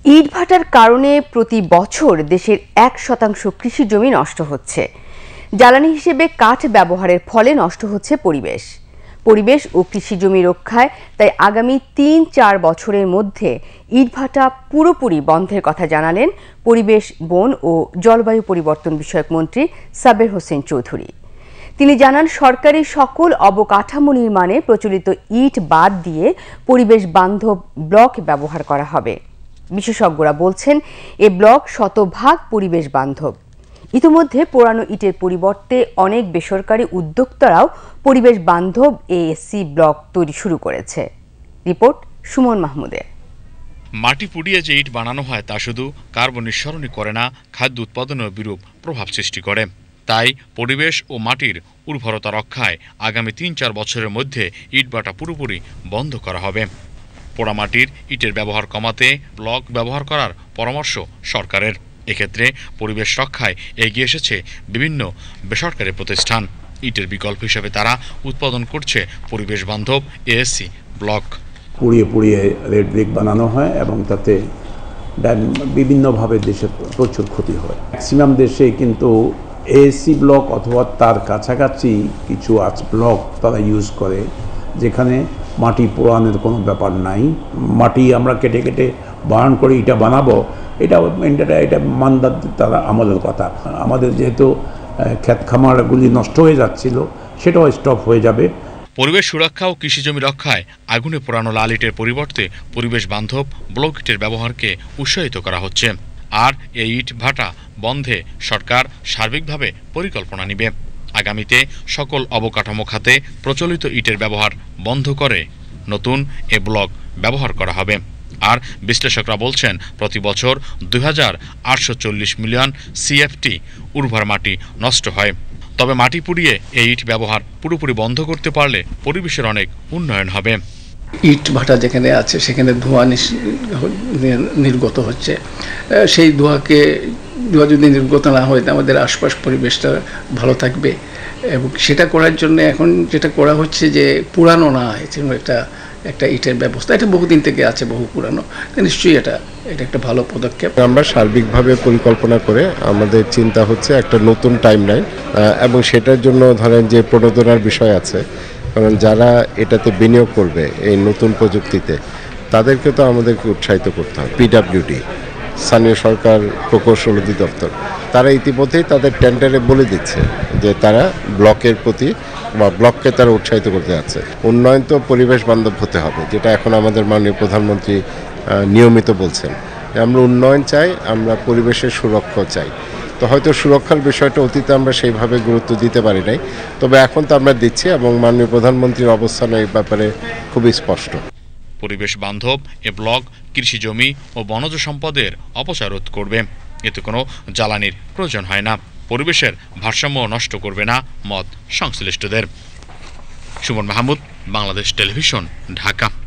ইটভাটার কারণে প্রতি বছর দেশের 1% কৃষি জমি নষ্ট হচ্ছে। জ্বালানি হিসেবে কাঠ ব্যবহারের ফলে নষ্ট হচ্ছে পরিবেশ ও কৃষি জমি রক্ষায় তাই আগামী ৩-৪ বছরের মধ্যে ইটভাটা পুরোপুরি বন্ধের কথা জানালেন পরিবেশ, বন ও জলবায়ু পরিবর্তন বিষয়ক মন্ত্রী সাবের হোসেন চৌধুরী। তিনি জানান, সরকারি সকল অবকাঠামো নির্মাণে প্রচলিত ইট বাদ দিয়ে পরিবেশ বান্ধব ব্লক ব্যবহার করা হবে। বিশেষজ্ঞরা বলছেন, এ ব্লক শতভাগ পরিবেশ বান্ধব। ইতিমধ্যে পোড়ানো ইটের পরিবর্তে অনেক বেসরকারি উদ্যোক্তারাও পরিবেশ বান্ধব এএসসি ব্লক তৈরি শুরু করেছে। রিপোর্ট সুমন মাহমুদের। মাটি পুড়িয়ে যে ইট বানানো হয় তা শুধু কার্বন নিঃসরণই করে না, খাদ্য উৎপাদনেও বিরূপ প্রভাব সৃষ্টি করে। তাই পরিবেশ ও মাটির উর্বরতা রক্ষায় আগামী ৩-৪ বছরের মধ্যে ইটভাটা পুরোপুরি বন্ধ করা হবে। পোড়ামাটির ইটের ব্যবহার কমাতে ব্লক ব্যবহার করার পরামর্শ সরকারের। এক্ষেত্রে পরিবেশ রক্ষায় এগিয়ে এসেছে বিভিন্ন বেসরকারি প্রতিষ্ঠান। ইটের বিকল্প হিসেবে তারা উৎপাদন করছে পরিবেশ বান্ধব এএসসি ব্লক। পুড়িয়ে রেড ব্রিক বানানো হয় এবং তাতে বিভিন্নভাবে দেশে প্রচুর ক্ষতি হয়। ম্যাক্সিমাম দেশে কিন্তু এএসসি ব্লক অথবা তার কাছাকাছি কিছু ব্লক তারা ইউজ করে, যেখানে মাটি পোড়ানোর কোনো ব্যাপার নাই। মাটি আমরা কেটে কেটে বানান করে ইটা বানাবো, এটা মানদার তারা আমাদের কথা। আমাদের যেহেতু ক্ষেত খামারগুলি নষ্ট হয়ে যাচ্ছিল, সেটাও স্টপ হয়ে যাবে। পরিবেশ সুরক্ষা ও কৃষি জমি রক্ষায় আগুনে পোড়ানো লাল ইটের পরিবর্তে পরিবেশ বান্ধব ব্লক ইটের ব্যবহারকে উৎসাহিত করা হচ্ছে। আর এই ইট ভাটা বন্ধে সরকার সার্বিকভাবে পরিকল্পনা নেবে। আগামীতে সকল অবকাঠামো খাতে প্রচলিত ইটের ব্যবহার বন্ধ করে নতুন এ ব্লক ব্যবহার করা হবে। আর বিশ্লেষকরা বলছেন, প্রতি বছর ২,৮৪০ মিলিয়ন সিএফটি উর্বর মাটি নষ্ট হয়। তবে মাটি পুড়িয়ে এই ইট ব্যবহার পুরোপুরি বন্ধ করতে পারলে পরিবেশের অনেক উন্নয়ন হবে। ইট ভাটা যেখানে আছে সেখানে ধোঁয়া নির্গত হচ্ছে। সেই ধোঁয়া যদি নির্গত না হয়, আমাদের আশপাশ পরিবেশটা ভালো থাকবে। এবং সেটা করার জন্য এখন যেটা করা হচ্ছে যে পুরানো না হয় একটা ইটের ব্যবস্থা, এটা বহুদিন থেকে আছে, বহু পুরানো। নিশ্চয়ই এটা একটা ভালো পদক্ষেপ। আমরা সার্বিকভাবে পরিকল্পনা করে আমাদের চিন্তা হচ্ছে একটা নতুন টাইমলাইন, এবং সেটার জন্য ধরেন যে প্রণোদনার বিষয় আছে, কারণ যারা এটাতে বিনিয়োগ করবে এই নতুন প্রযুক্তিতে, তাদেরকে তো আমাদেরকে উৎসাহিত করতে হবে। পিডব্লিউডি, স্থানীয় সরকার প্রকৌশল অধিদপ্তর, তারা ইতিমধ্যেই তাদের টেন্ডারে বলে দিচ্ছে যে তারা ব্লকের প্রতি বা ব্লককে তারা উৎসাহিত করতে যাচ্ছে। উন্নয়ন তো পরিবেশ বান্ধব হতে হবে, যেটা এখন আমাদের মাননীয় প্রধানমন্ত্রী নিয়মিত বলছেন। আমরা উন্নয়ন চাই, আমরা পরিবেশের সুরক্ষা চাই। তো হয়তো সুরক্ষার বিষয়টা অতীতে আমরা সেইভাবে গুরুত্ব দিতে পারি নাই, তবে এখন তো আমরা দিচ্ছি এবং মাননীয় প্রধানমন্ত্রীর অবস্থান এই ব্যাপারে খুবই স্পষ্ট। পরিবেশ বান্ধব এ ব্লক কৃষি জমি ও বনজ সম্পদের অপচয় রোধ করবে। এতে কোনো জ্বালানির প্রয়োজন হয় না, পরিবেশের ভারসাম্য নষ্ট করবে না মত সংশ্লিষ্টদের। সুমন মাহমুদ, বাংলাদেশ টেলিভিশন, ঢাকা।